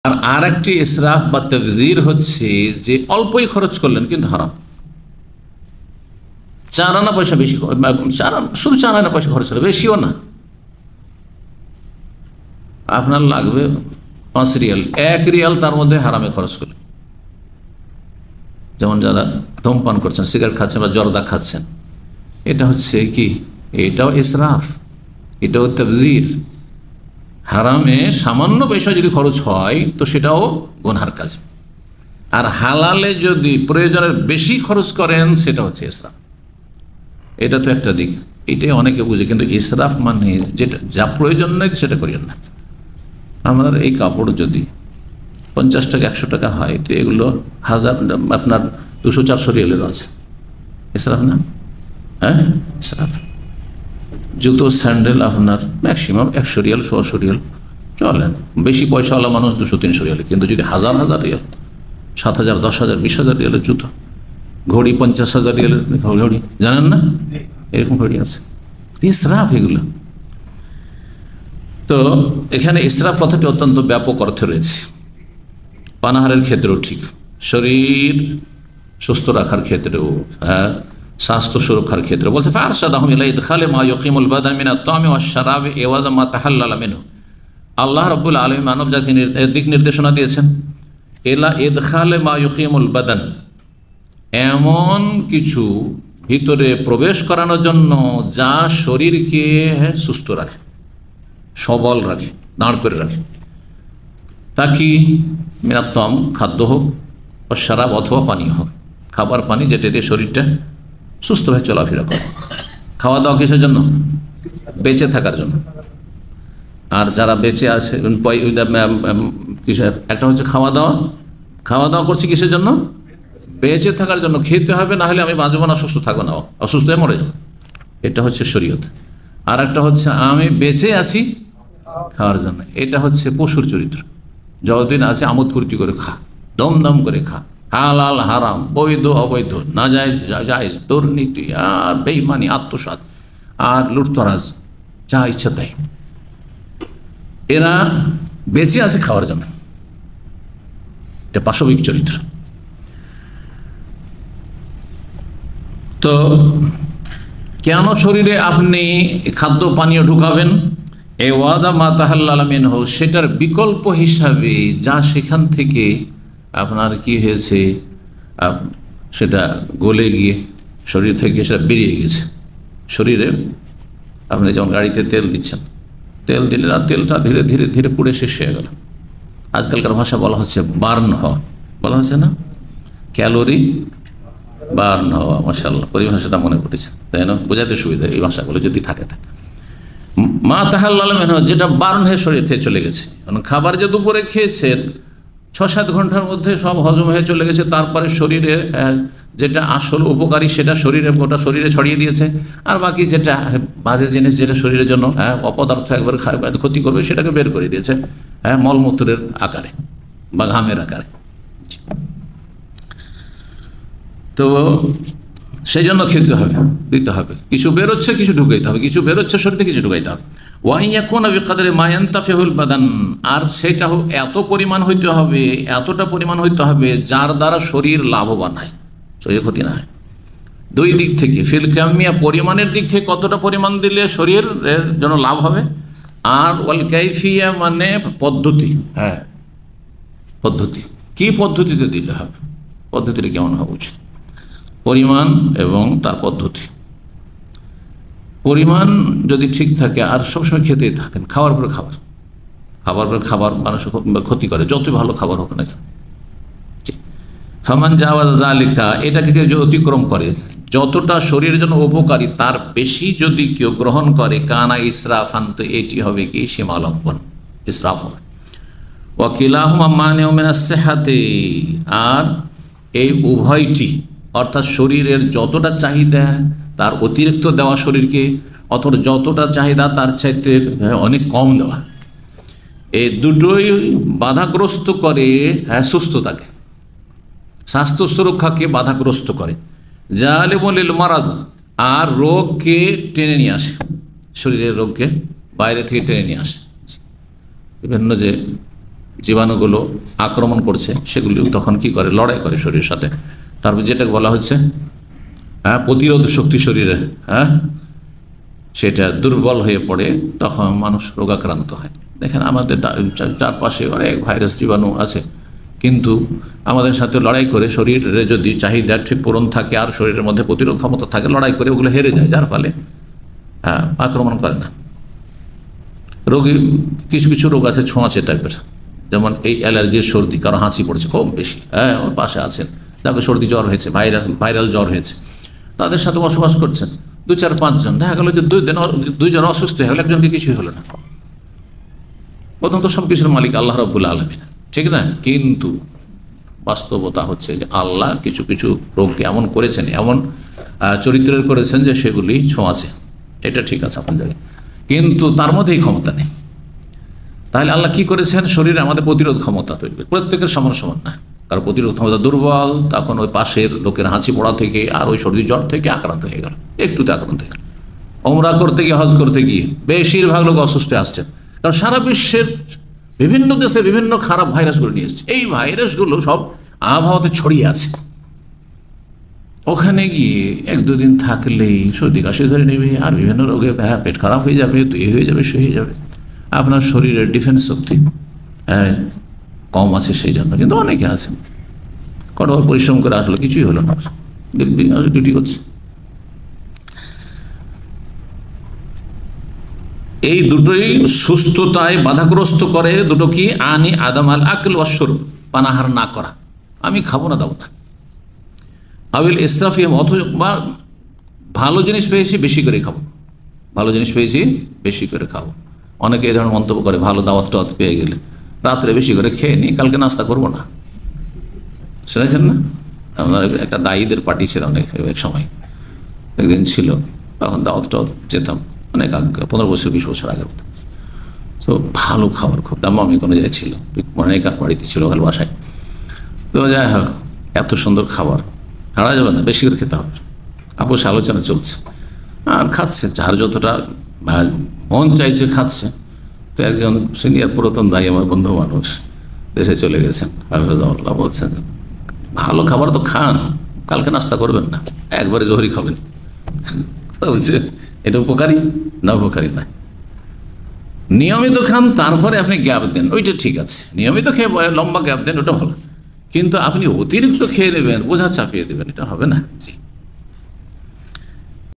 আর একটি ইসরাফ বা তাবযির হচ্ছে যে অল্পই খরচ করলেন কিন্তু হারাম। 4 আনা পয়সা বেশি, শুধু 4 আনা পয়সা খরচ হলো, বেশিও না। আপনার লাগবে 5 রিয়াল, 1 রিয়াল তার মধ্যে হারামে খরচ করলেন। যেমন যারা ধূমপান করছেন, সিগারেট খাচ্ছেন বা জর্দা খাচ্ছেন, এটা হচ্ছে কি, এটাও ইসরাফ, এটাও তাবযির। হারামে সামান্য পয়সা যদি খরচ হয় তো সেটাও গুনহার কাজ। আর হালালে যদি প্রয়োজনের বেশি খরচ করেন সেটা হচ্ছে ইসরাফ। এটা তো একটা দিক, এটাই অনেকে বুঝে, কিন্তু ইসরাফ মানে যেটা যা প্রয়োজন নেই সেটা করিয়েন না। আপনার এই কাপড় যদি 50 টাকা 100 টাকা হয়, তো এগুলো আপনার 200-400 রিয়ালেরও আছে, ইসরাফ না? হ্যাঁ, ইসরাফ। জুতো স্যান্ডেল আপনার ম্যাক্সিমাম 100 রিয়াল 100 রিয়াল চলেন, বেশি পয়সাওয়ালা মানুষ 200-300 রিয়াল। কিন্তু যদি হাজার রিয়াল, 7,000 10,000 20,000 রিয়ালের জুতো, ঘড়ি 50,000 রিয়ালের ঘড়ি, জানেন না এরকম ঘড়ি আছে, ইসরাফ এগুলো। তো এখানে ইসরাফ কথাটি অত্যন্ত ব্যাপক অর্থে রয়েছে। পানাহারের ক্ষেত্রেও ঠিক, শরীর সুস্থ রাখার ক্ষেত্রেও, হ্যাঁ, স্বাস্থ্য সুরক্ষার ক্ষেত্রে বলছে ফারশাদাহুম ইলা ইদখালি মা ইউকিমুল বাদান মিনাত তা'আমি ওয়াশ শারাবি ইওয়াযা মা তাহাল্লালা মিনহু। আল্লাহ রাব্বুল আলামিন মানব জাতির দিক নির্দেশনা দিয়েছেন, ইলা ইদখালি মা ইউকিমুল বাদান, এমন কিছু ভিতরে প্রবেশ করানোর জন্য যা শরীরকে সুস্থ রাখে, সবল রাখে, দাঁড় করে রাখে। তা কি, মিনাত তা'আম খাদ্য হোক, ও শারাব অথবা পানীয় হোক, খাবার পানি যেটা দিয়ে শরীরটা সুস্থভাবে চলাফেরা করে। খাওয়া দাওয়া কিসের জন্য? বেঁচে থাকার জন্য। আর যারা বেঁচে আছে কিসের, একটা হচ্ছে খাওয়া দাওয়া করছি কিসের জন্য? বেঁচে থাকার জন্য, খেতে হবে, না হলে আমি বাঁচবো না, সুস্থ থাকবো না, অসুস্থ হয়ে মরে যাবো। এটা হচ্ছে শরীয়ত। আর একটা হচ্ছে আমি বেঁচে আছি খাওয়ার জন্য, এটা হচ্ছে পশুর চরিত্র। যতদিন আছে আমোদ ফুর্তি করে খা, দমদম করে খা, হালাল হারাম, বৈধ অবৈধ, নাজায়েজ জায়েজ, দুর্নীতি আর বেঈমানি, আত্মসাৎ আর লুটতরাজ, যা ইচ্ছা তাই। এরা বেঁচে আছে খাওয়ার জন্য, এটা পাশবিক চরিত্র। তো কেন শরীরে আপনি খাদ্য পানীয় ঢুকাবেন? এ ওয়াদা মা তাহাল্লালা মিনহু, সেটার বিকল্প হিসাবে যা সেখান থেকে আপনার কি হয়েছে, সেটা গলে গিয়ে শরীর থেকে সেটা বেরিয়ে গেছে শরীরে। আপনি যেমন গাড়িতে তেল দিচ্ছেন, তেল দিলে আর তেলটা ধীরে ধীরে ধীরে পুড়ে শেষ হয়ে গেল। আজকালকার ভাষা বলা হচ্ছে বার্ন হওয়া, বলা হচ্ছে না, ক্যালোরি বার্ন হওয়া। মাশাআল্লাহ, পরিভাষাটা মনে পড়েছে, তাই না? বোঝাতে সুবিধা এই ভাষাগুলো যদি থাকে। মা তাহাল্লালা মিনহু, যেটা বার্ন হয়ে শরীর থেকে চলে গেছে। খাবার যে দুপুরে খেয়েছেন 6-7 ঘন্টার মধ্যে সব হজম হয়ে চলে গেছে, তারপরে শরীরে যেটা আসল উপকারী সেটা শরীরে, গোটা শরীরে ছড়িয়ে দিয়েছে। আর বাকি যেটা বাজে জিনিস, যেটা শরীরের জন্য অপদার্থ একবার ক্ষতি করবে, সেটাকে বের করে দিয়েছে মলমূত্রের আকারে বা ঘামের আকারে। তো সেই জন্য খেতে হবে, দিতে হবে। কিছু বেরোচ্ছে, কিছু ঢুকাইতে হবে, কিছু বেরোচ্ছে শরীরে, কিছু ঢুকাইতে হবে। ওয়াইয়াকুনা বিকাদরি মা ইয়ানতাফিউল বাদান, আর সেটা এত পরিমাণ হইতে হবে, এতটা পরিমাণ হইতে হবে যার দ্বারা শরীর লাভবান হয়, শরীর ক্ষতি না হয়। দুই দিক থেকে, ফিল কামিয়া, পরিমাণের দিক থেকে কতটা পরিমাণ দিলে শরীরের জন্য লাভ হবে, আর ওয়াল কাইফিয়া মানে পদ্ধতি। হ্যাঁ, পদ্ধতি, কি পদ্ধতিতে দিলে হবে, পদ্ধতিটা কেমন হওয়া উচিত, পরিমাণ এবং তার পদ্ধতি। পরিমাণ যদি ঠিক থাকে, আর সবসময় খেতেই থাকেন, খাওয়ার পরে খাবার মানুষ ক্ষতি করে, যতই ভালো খাবার হোক না কেন। ফামান জাওয়াজ যালিকা, এটাকে কেউ অতিক্রম করে, যতটা শরীরের জন্য উপকারী তার বেশি যদি কেউ গ্রহণ করে, কানা ইসরাফান, তো এটি হবে কি সীমালঙ্ঘন, ইসরাফ হবে। ওয়াকিলাহুমা মানিউ মিনাস সিহাতি, আর এই উভয়টি, অর্থাৎ শরীরের যতটা চাহিদা তার অতিরিক্ত দেওয়া শরীরকে, অথবা যতটা চাহিদা তার চাইতে অনেক কম দেওয়া, এই দুটোই বাধাগ্রস্ত করে সুস্থতাকে, স্বাস্থ্য সুরক্ষাকে বাধাগ্রস্ত করে। জালিবুল লিল মারাদ, আর রোগকে টেনে নিয়ে আসে, শরীরের রোগকে বাইরে থেকে টেনে নিয়ে আসে। বিভিন্ন যে জীবাণুগুলো আক্রমণ করছে, সেগুলি তখন কি করে, লড়াই করে শরীরের সাথে। তারপর যেটা বলা হচ্ছে প্রতিরোধ শক্তি শরীরে সেটা দুর্বল হয়ে পড়ে, তখন মানুষ রোগাক্রান্ত হয়। দেখেন আমাদের চারপাশে অনেক ভাইরাস জীবাণু আছে, কিন্তু আমাদের সাথে লড়াই করে শরীরে যদি চাহিদা ঠিক পূরণ থাকে আর শরীরের মধ্যে প্রতিরোধ ক্ষমতা থাকে, লড়াই করে ওগুলো হেরে যায়, যার ফলে আক্রমণ করে না। রোগী কিছু কিছু রোগ আছে ছোঁয়াচে টাইপের, যেমন এই অ্যালার্জির সর্দি, কারো হাঁচি পড়ছে খুব বেশি, ওর পাশে আছেন যাকে সর্দি জ্বর হয়েছে, ভাইরাল জ্বর হয়েছে, তাদের সাথে বসবাস করছেন 2-4-5 জন, দেখা গেল যে 2 জন অসুস্থ হয়ে গেল, একজনকে কিছুই হলো না। প্রথম তো সব কিছুর মালিক আল্লাহ রাব্বুল আলামিন, ঠিক না? কিন্তু বাস্তবতা হচ্ছে যে আল্লাহ কিছু কিছু রোগকে এমন করেছেন, এমন চরিত্রের করেছেন যে সেগুলি ছোঁয়াচে, এটা ঠিক আছে আপনার জায়গায়, কিন্তু তার মধ্যেই ক্ষমতা নেই। তাহলে আল্লাহ কি করেছেন, শরীরে আমাদের প্রতিরোধ ক্ষমতা তৈরি করে, প্রত্যেকের সমান সমান না, কারণ প্রতিরোধ ক্ষমতা দুর্বল, তখন ওই পাশের লোকের হাঁচি পড়া থেকে আর ওই সর্দি জ্বর থেকে আক্রান্ত হয়ে গেল, একটুতে আক্রান্ত হয়ে গেল। ওমরা করতে গিয়ে, হজ করতে গিয়ে বেশিরভাগ লোক অসুস্থ আসছেন, কারণ সারা বিশ্বের বিভিন্ন দেশে বিভিন্ন খারাপ ভাইরাসগুলো নিয়ে এসছে। এই ভাইরাসগুলো সব আবহাওয়াতে ছড়িয়ে আছে, ওখানে গিয়ে 1-2 দিন থাকলেই সর্দি কাশি ধরে নেবে, আর বিভিন্ন রোগে পেট খারাপ হয়ে যাবে, তো এ হয়ে যাবে, সে হয়ে যাবে। আপনার শরীরের ডিফেন্স শক্তি কম আছে সেই জন্য, কিন্তু অনেকে আছেন কঠোর পরিশ্রম করে আসলে কিছুই হলো না, ডিউটি করছে। এই দুটোই সুস্থতায় বাধাগ্রস্ত করে। দুটো কি, আনি আদম আল আকল ওয়াশরব, পানাহার না করা, আমি খাবো না, দাও না। আবিল ইসরাফি, অথবা ভালো জিনিস পেয়েছি বেশি করে খাবো, ভালো জিনিস পেয়েছি বেশি করে খাবো। অনেকে এই ধরনের মন্তব্য করে, ভালো দাওয়াত টাওয়াত পেয়ে গেলে রাত্রে বেশি করে খেয়ে নিই, কালকে নাস্তা করবো না। শুনেছেন না? আমার একটা দায়ীদের পার্টি ছিল অনেক সময়, একদিন ছিল, তখন দাওয়াত টাওয়াত যেতাম অনেক আগে, 15 বছর 20 বছর আগের কথা। তো ভালো খাবার, খুব দামি কোনো জায়গায় ছিল, অনেক বাড়িতে ছিল ওখানে বাসায়। তো যাই হোক, এত সুন্দর খাবার ছাড়া যাবে না, বেশি করে খেতে হবে। আপোষ আলোচনা চলছে আর খাচ্ছে, যার যতটা মন চাইছে খাচ্ছে। তো একজন সিনিয়র পুরাতন দায়ী, আমার বন্ধু মানুষ, দেশে চলে গেছেন, হাফেজাহুল্লাহ, বলছেন ভালো খাবার তো খান, কালকে নাস্তা করবেন না, একবারে জোহরি খাবেন। বুঝছেন, এটা উপকারী না উপকারী না? নিয়মিত খান, তারপরে আপনি গ্যাপ দেন, ওইটা ঠিক আছে। নিয়মিত খেয়ে লম্বা গ্যাপ দেন, ওটা ভালো, কিন্তু আপনি অতিরিক্ত খেয়ে নেবেন, বোঝা চাপিয়ে দেবেন, এটা হবে না। জি।